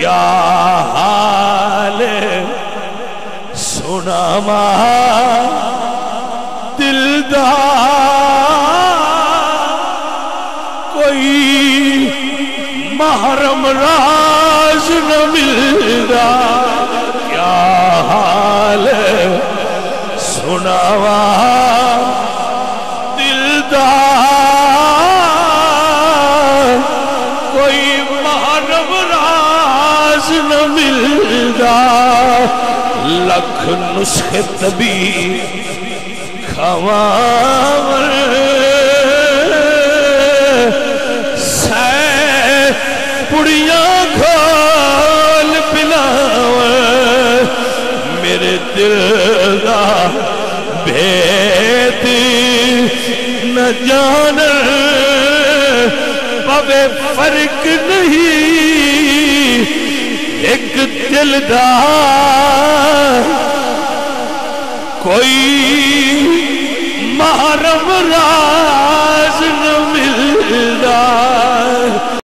کیا حال سناوا دلدار کوئی محرم راز نہ ملدا کیا حال سناوا دلدار کوئی محرم راز نہ ملدا لکھ نسخے طبیب کھواور پڑیاں گھول پلاور میرے دل دا بھید نہ جان پوے فرق نہیں ایک دل دا کوئی محرم راز